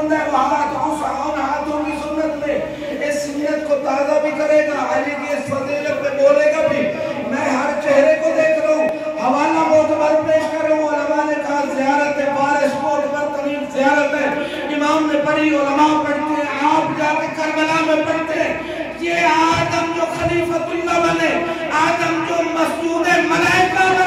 पाबंद है, वो हाथों की सुन्नत में इस सुन्नत को ताज़ा भी करेगा, अली की इस फजीलत पे बोलेगा भी। मैं हर चेहरे को देख रहा हूँ, हवाला मोतबर पेश कर रहा हूँ। उलमा ने कहा ज़ियारत बारिश मोतबर तरीन ज़ियारत है, इमाम ने पढ़ी, उलमा पढ़ते हैं, आप जाके करबला में पढ़ते हैं। ये आदम जो खलीफतुल्लाह बने, आदम जो मस्जूद मलाइका